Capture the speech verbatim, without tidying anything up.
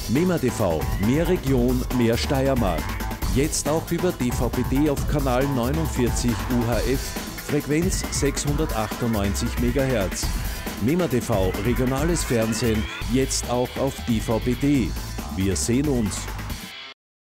MEMA T V, mehr Region, mehr Steiermark. Jetzt auch über D V B T auf Kanal neunundvierzig U H F, Frequenz sechshundertachtundneunzig Megahertz. MEMA T V, regionales Fernsehen, jetzt auch auf D V B T. Wir sehen uns.